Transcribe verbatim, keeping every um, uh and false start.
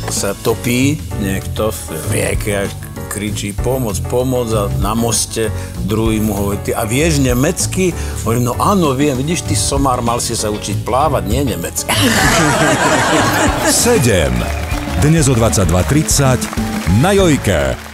sa topí niekto v rieke a kričí pomoc, pomoc a na moste druhý mu hovorí, ty a vieš nemecky? Hovorím, no áno, viem, vidíš, ty somár, mal si sa učiť plávať, nie nemecky. sedem. Dnes o dvadsaťdva tridsať na Jojke.